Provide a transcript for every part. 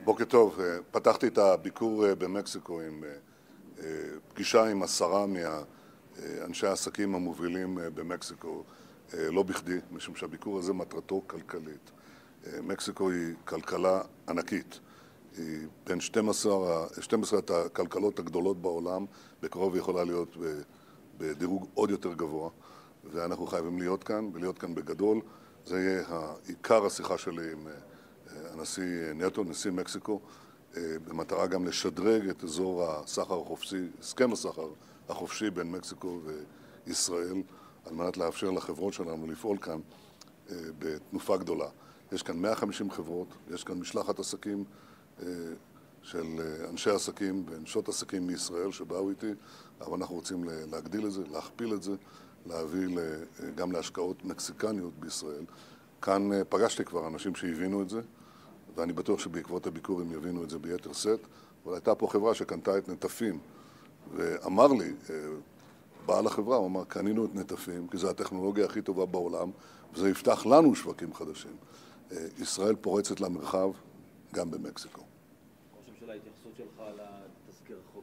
בוקר טוב. פתחתי את הביקור במקסיקו עם פגישה עם 10 מאנשי העסקים המובילים במקסיקו, לא בכדי, משום שהביקור הזה מטרתו כלכלית. מקסיקו היא כלכלה ענקית. היא בין 12 הכלכלות הגדולות בעולם, בקרוב היא יכולה להיות בדירוג עוד יותר גבוה, ואנחנו חייבים להיות כאן, ולהיות כאן בגדול. זה יהיה עיקר השיחה שלי עם הנשיא נייטו, נשיא מקסיקו, במטרה גם לשדרג את אזור הסחר החופשי, הסכם הסחר החופשי בין מקסיקו וישראל, על מנת לאפשר לחברות שלנו לפעול כאן בתנופה גדולה. יש כאן 150 חברות, יש כאן משלחת עסקים של אנשי עסקים ואנשות עסקים מישראל שבאו איתי, אבל אנחנו רוצים להגדיל את זה, להכפיל את זה, להביא גם להשקעות מקסיקניות בישראל. כאן פגשתי כבר אנשים שהבינו את זה, ואני בטוח שבעקבות הביקור הם יבינו את זה ביתר סט. אבל הייתה פה חברה שקנתה את נטפים, ואמר לי, בעל החברה, הוא אמר, קנינו את נטפים, כי זו הטכנולוגיה הכי טובה בעולם, וזה יפתח לנו שווקים חדשים. ישראל פורצת למרחב, גם במקסיקו. ראש הממשלה, ההתייחסות שלך לתזכיר החוק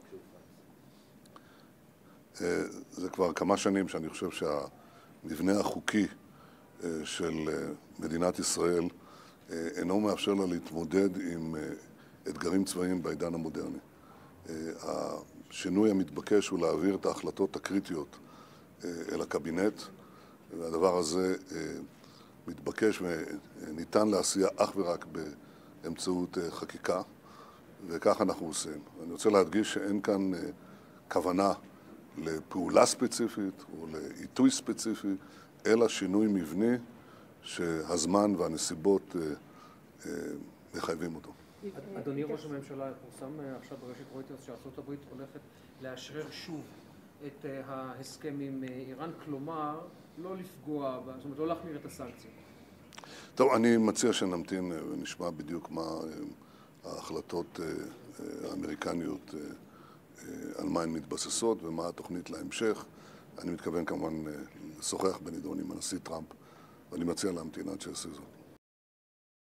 שהופץ? זה כבר כמה שנים שאני חושב שהמבנה החוקי של מדינת ישראל אינו מאפשר לה להתמודד עם אתגרים צבאיים בעידן המודרני. השינוי המתבקש הוא להעביר את ההחלטות הקריטיות אל הקבינט, והדבר הזה מתבקש וניתן לעשייה אך ורק באמצעות חקיקה, וכך אנחנו עושים. אני רוצה להדגיש שאין כאן כוונה לפעולה ספציפית או לעיתוי ספציפי, אלא שינוי מבני שהזמן והנסיבות מחייבים אותו. אדוני ראש הממשלה, פורסם עכשיו ברשת רויטרס שארצות הברית הולכת לאשרר שוב את ההסכם עם איראן, כלומר לא לפגוע, זאת אומרת לא להחמיר את הסנקציות. טוב, אני מציע שנמתין ונשמע בדיוק מה ההחלטות האמריקניות, על מה הן מתבססות ומה התוכנית להמשך. אני מתכוון כמובן לשוחח בנידון עם הנשיא טראמפ, ואני מציע להמתין עד שיעשה זאת.